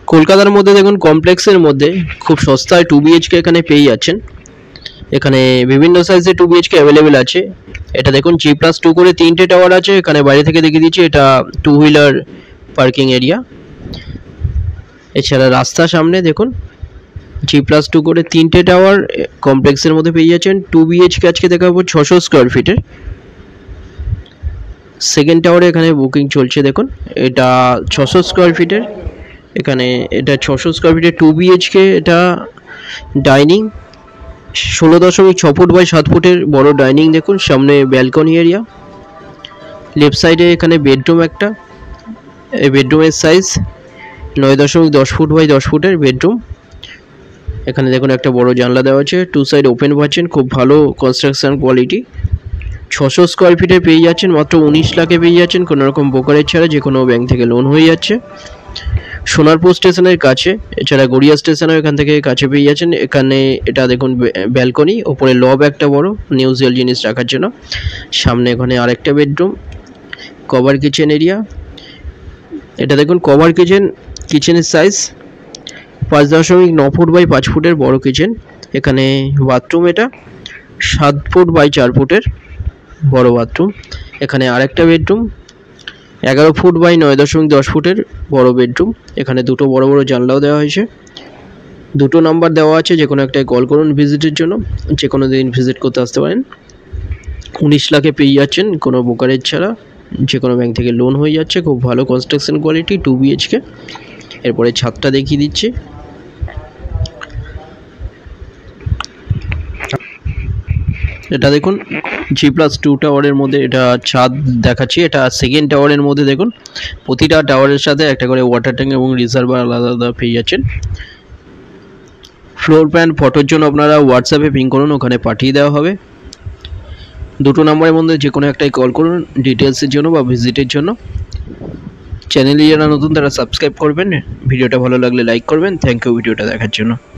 কলকাতার মধ্যে দেখুন কমপ্লেক্সের মধ্যে খুব সস্তায় 2 BHK এখানে পেয়ে যাচ্ছেন। এখানে বিভিন্ন সাইজের 2 BHK অ্যাভেলেবেল আছে। এটা দেখুন G+2 করে 3টে টাওয়ার আছে। এখানে বাইরে থেকে দেখিয়ে দিচ্ছি, এটা 2 হুইলার পার্কিং এরিয়া। এছাড়া রাস্তা সামনে দেখুন G+2 করে 3টে টাওয়ার কমপ্লেক্সের মধ্যে পেয়ে যাচ্ছেন। 2 BHK আজকে দেখাবো 600 স্কোয়ার ফিটের। সেকেন্ড টাওয়ারে এখানে বুকিং চলছে দেখুন, এটা 600 স্কোয়ার ফিটের। এখানে এটা 600 স্কোয়ার ফিটের 2 BHK। এটা ডাইনিং 16.6 ফুট বাই 7 ফুটের বড় ডাইনিং দেখুন, সামনে ব্যালকনি এরিয়া। লেফট সাইডে এখানে বেডরুম একটা, এই বেডরুমের সাইজ 9.10 ফুট বাই 10 ফুটের বেডরুম। এখানে দেখুন একটা বড় জানলা দেওয়া আছে, 2 সাইড ওপেন পাচ্ছেন, খুব ভালো কনস্ট্রাকশন কোয়ালিটি। 600 স্কোয়ার ফিটে পেয়ে যাচ্ছেন মাত্র 19 লাখে পেয়ে যাচ্ছেন, কোনো রকম ব্রোকারেজ ছাড়া, যে কোনো ব্যাংক থেকে লোন হয়ে যাচ্ছে। সোনারপুর স্টেশনের কাছে, এছাড়া গড়িয়া স্টেশনও এখান থেকে কাছে পেয়ে যাচ্ছেন। এখানে এটা দেখুন ব্যালকনি, ওপরে লব একটা বড় নিউজুয়াল জিনিস রাখার জন্য। সামনে এখানে আরেকটা বেডরুম, কভার কিচেন এরিয়া। এটা দেখুন কভার কিচেন, কিচেনের সাইজ 5.9 ফুট বাই 5 ফুটের বড় কিচেন। এখানে বাথরুম, এটা 7 ফুট বাই 4 ফুটের বড় বাথরুম। এখানে আরেকটা বেডরুম 11 ফুট বাই 9.10 ফুটের বড় বেডরুম। এখানে দুটো বড় বড় জানলাও দেওয়া হয়েছে। দুটো নাম্বার দেওয়া আছে, যে কোনো একটাই কল করুন ভিজিটের জন্য, যে কোনো দিন ভিজিট করতে আসতে পারেন। 19 লাখে পেয়ে যাচ্ছেন কোনো ব্রোকারেজ ছাড়া, যে কোনো ব্যাংক থেকে লোন হয়ে যাচ্ছে। খুব ভালো কনস্ট্রাকশন কোয়ালিটি, 2 BHK। এরপরে ছাদটা দেখিয়ে দিচ্ছি। এটা দেখুন G+2 টাওয়ারের মধ্যে এটা ছাদ দেখাচ্ছি। এটা সেকেন্ড টাওয়ারের মধ্যে দেখুন প্রতিটা টাওয়ারের সাথে একটা করে ওয়াটার ট্যাঙ্ক এবং রিজার্ভার আলাদা আলাদা পেয়ে যাচ্ছেন। ফ্লোর প্ল্যান ফটোর জন্য আপনারা হোয়াটসঅ্যাপে পিং করুন, ওখানে পাঠিয়ে দেওয়া হবে। দুটো নাম্বারের মধ্যে যে কোনো একটাই কল করুন ডিটেলসের জন্য বা ভিজিটের জন্য। চ্যানেলে যারা নতুন তারা সাবস্ক্রাইব করবেন। ভিডিওটা ভালো লাগলে লাইক করবেন। থ্যাংক ইউ ভিডিওটা দেখার জন্য।